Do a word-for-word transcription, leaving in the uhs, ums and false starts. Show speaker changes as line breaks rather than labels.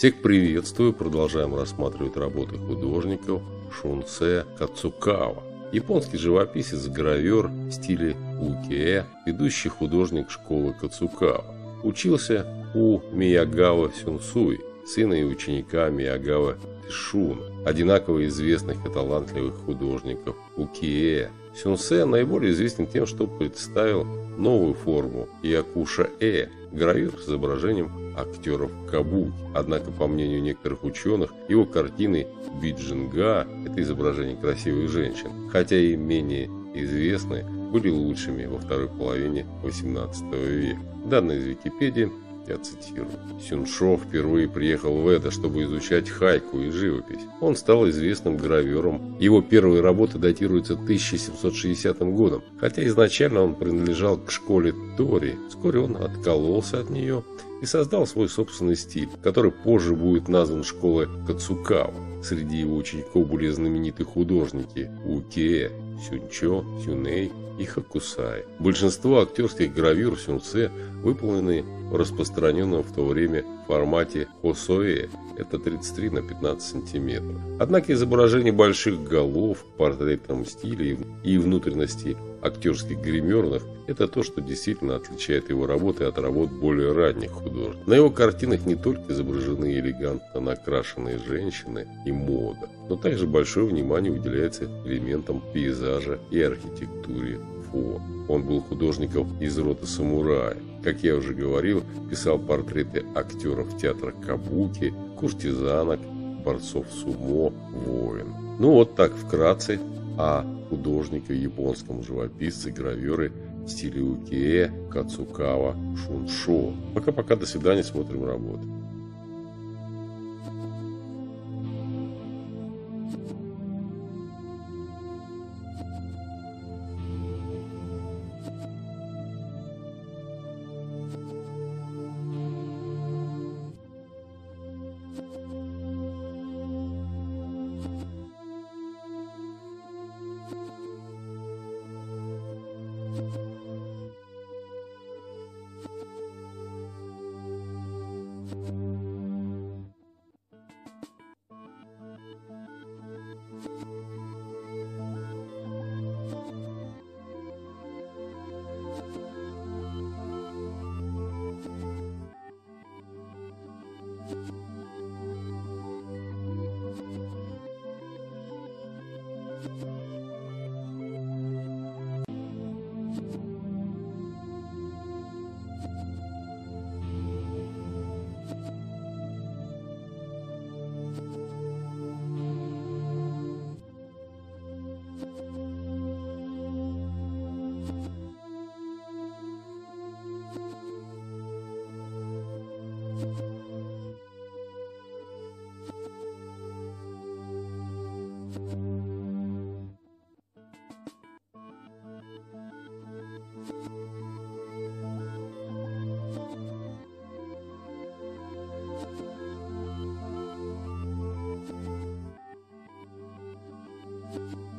Всех приветствую, продолжаем рассматривать работы художников Шунсе Кацукава. Японский живописец-гравер в стиле укэ, ведущий художник школы Кацукава. Учился у Миягава Сюнсуи, сына и ученика Миягава Тишуна, одинаково известных и талантливых художников укэ. Сюнсе наиболее известен тем, что представил новую форму якуша-э, гравюр с изображением актеров кабуки. Однако, по мнению некоторых ученых, его картины биджинга – это изображение красивых женщин, хотя и менее известные, были лучшими во второй половине восемнадцатого века. Данные из Википедии я цитирую. Сюншо впервые приехал в Эдо, чтобы изучать хайку и живопись. Он стал известным гравером. Его первые работы датируются тысяча семьсот шестидесятым годом, хотя изначально он принадлежал к школе Тори. Вскоре он откололся от нее и создал свой собственный стиль, который позже будет назван школой Кацукава. Среди его учеников были знаменитые художники укэ, Сюнчо, Сюнэй и Хокусай. Большинство актерских гравюр Сюнсе выполнены в распространенном в то время формате хосоэ, это тридцать три на пятнадцать сантиметров. Однако изображение больших голов в портретном стиле и внутренности актерских гримерных – это то, что действительно отличает его работы от работ более ранних художников. На его картинах не только изображены элегантно накрашенные женщины и мода, но также большое внимание уделяется элементам пейзажа и архитектуре фон. Он был художником из рода самурая. Как я уже говорил, писал портреты актеров театра кабуки, куртизанок, борцов сумо, воин. Ну вот так вкратце о художнике, японском живописце, гравере в стиле укэ Кацукава Шуншо. Пока-пока, до свидания, смотрим работу.
Thank you.